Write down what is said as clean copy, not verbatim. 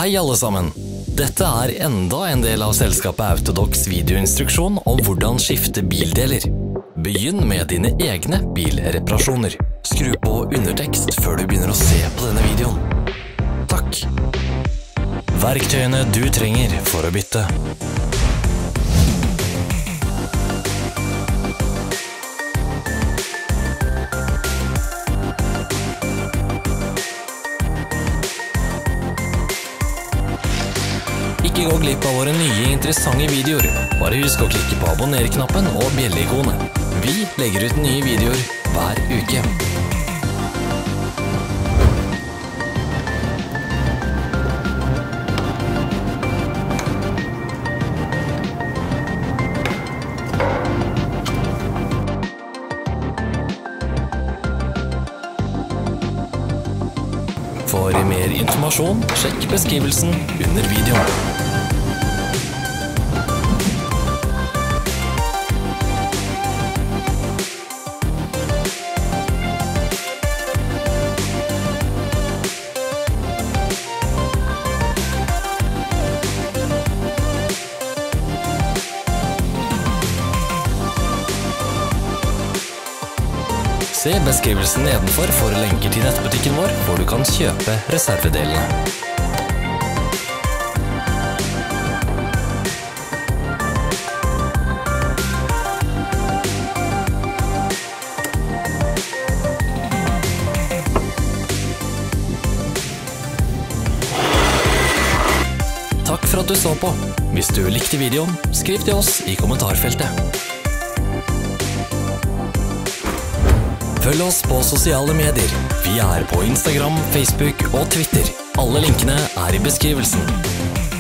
Hei alle sammen! Dette er enda en del av selskapet Autodocs videoinstruksjon om hvordan skifte bildeler. Begynn med dine egne bilreparasjoner. Skru på undertekst før du begynner å se på denne videoen. Takk! Verktøyene du trenger for å bytte. Ikke gå glipp av våre nye interessante videoer. Bare husk å klikke på abonner-knappen og bjelle-ikonet. Vi legger ut nye videoer hver uke. For mer informasjon, sjekk beskrivelsen under videoen. Se beskrivelsen nedenfor for lenker til nettbutikken vår, hvor du kan kjøpe reservedelene. Takk for at du så på. Hvis du likte videoen, skriv til oss i kommentarfeltet. Følg oss på sosiale medier. Vi er på Instagram, Facebook og Twitter. Alle linkene er i beskrivelsen.